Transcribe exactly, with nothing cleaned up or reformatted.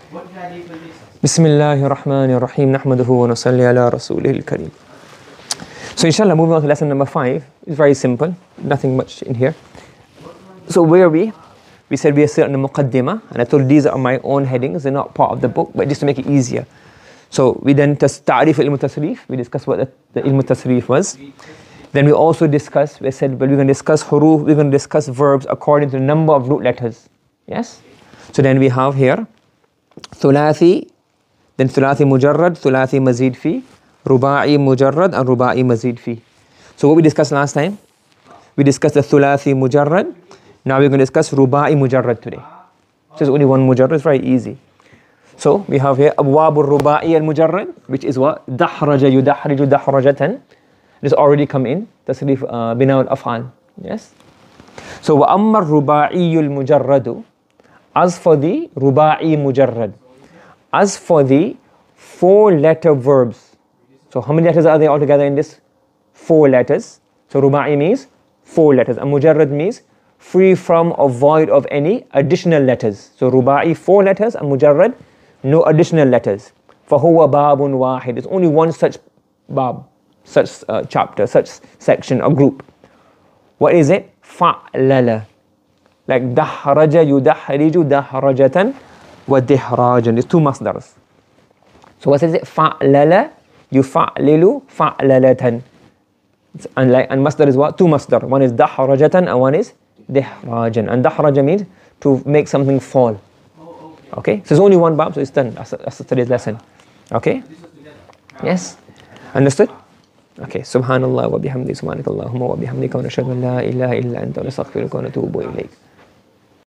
Bismillahirrahmanirrahim. Nahmaduhu wa nusalli ala rasulihil kareem. So inshallah, moving on to lesson number five. It's very simple, nothing much in here. So where are we? We said we are still on the muqaddimah, and I told these are my own headings, they're not part of the book, but just to make it easier. So we then just ta'rif ilm tasrif, we discussed what the, the ilm tasrif was. Then we also discussed, we said, well, we're going to discuss huruf, we're going to discuss verbs according to the number of root letters. Yes? So then we have here, thulathi, then thulathi mujarrad, thulathi mazid fi, ruba'i mujarrad, and ruba'i mazid fi. So what we discussed last time, we discussed the thulathi mujarrad. Now we're going to discuss ruba'i mujarrad today. So there's only one mujarrad, it's very easy. So we have here abwabur ruba'i al-mujarrad, which is what? Dahraja yudahriju dahrajatan. This already come in, tasrif uh, bina al-af'al. Yes? So wa amma ruba'i al-mujarradu, as for the ruba'i mujarrad, as for the four letter verbs. So how many letters are there altogether in this? Four letters. So ruba'i means four letters, and mujarrad means free from or void of any additional letters. So ruba'i, four letters, and mujarrad, no additional letters. فَهُوَ بَابٌ وَاحِدٌ. It's only one such bab, such uh, chapter, such section or group. What is it? فَعْلَلَ. Like دَحْرَجَ يُدَحْرِجُ دَحْرَجَةً وَدِحْرَاجًا. It's two masdars. So what is it? فَعْلَلَ يُفَعْلِلُ فَعْلَلَةً. And, like, and masdar is what? Two masdar. One is dahrajatan and one is dihrajan. And dahraja means to make something fall. Okay? So there's only one bab, so it's done. That's, that's today's lesson. Okay? Yes? Understood? Okay. Subhanallah wa bihamdi subhanakallahumma wa bihamdika wa nashhadu an la ilaha illa anta wa nastaghfiruka wa natubu ilayk.